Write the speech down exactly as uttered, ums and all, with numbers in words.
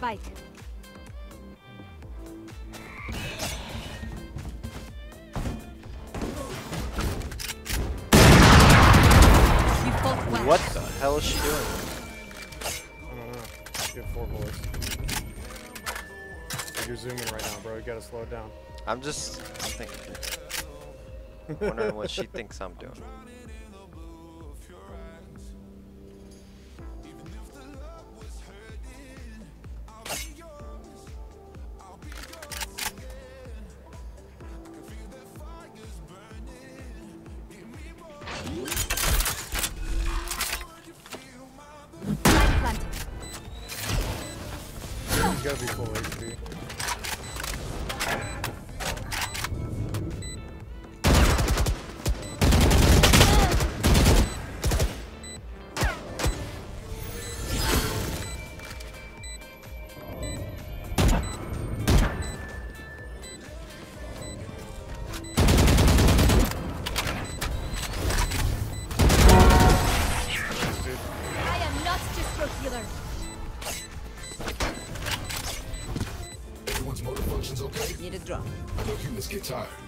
fight. You fought well. What the hell is she doing? I don't know. You have four bullets. You're zooming right now, bro. You gotta slow it down. I'm just I'm thinking. Wondering what she thinks I'm doing. You gotta be full H P. I am not disruptive. Everyone's motor functions okay? Need a drop. I know humans get tired.